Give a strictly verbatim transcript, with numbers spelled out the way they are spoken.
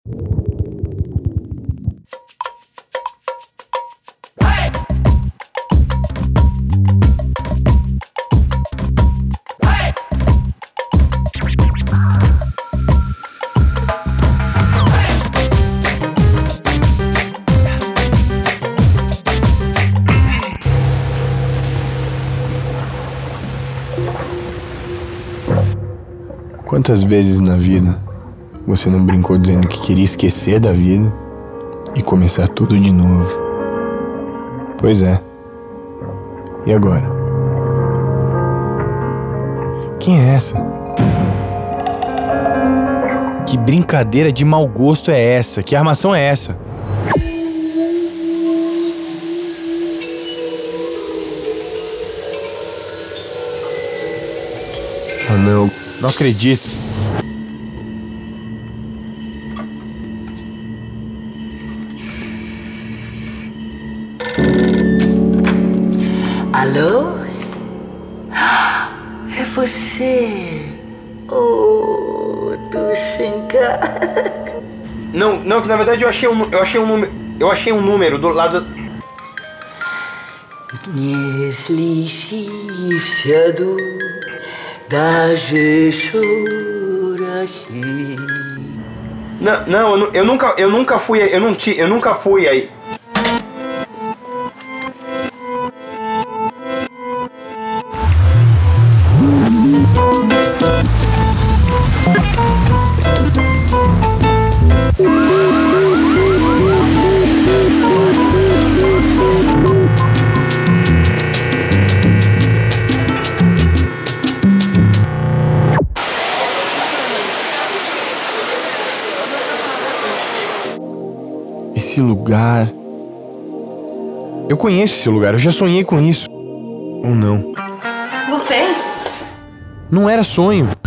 Quantas vezes na vida você não brincou dizendo que queria esquecer da vida e começar tudo de novo? Pois é. E agora? Quem é essa? Que brincadeira de mau gosto é essa? Que armação é essa? Ah, não. Não acredito. Alô? É você? Oh, Tushenka. Não, não, que na verdade eu achei um, eu achei um número, eu achei um número do lado. Jeśli wsiadł, daje churashi. Não, não, eu, nu- eu nunca, eu nunca fui, eu não ti, eu nunca fui aí. Esse lugar... Eu conheço esse lugar, eu já sonhei com isso. Ou não? Você? Não era sonho.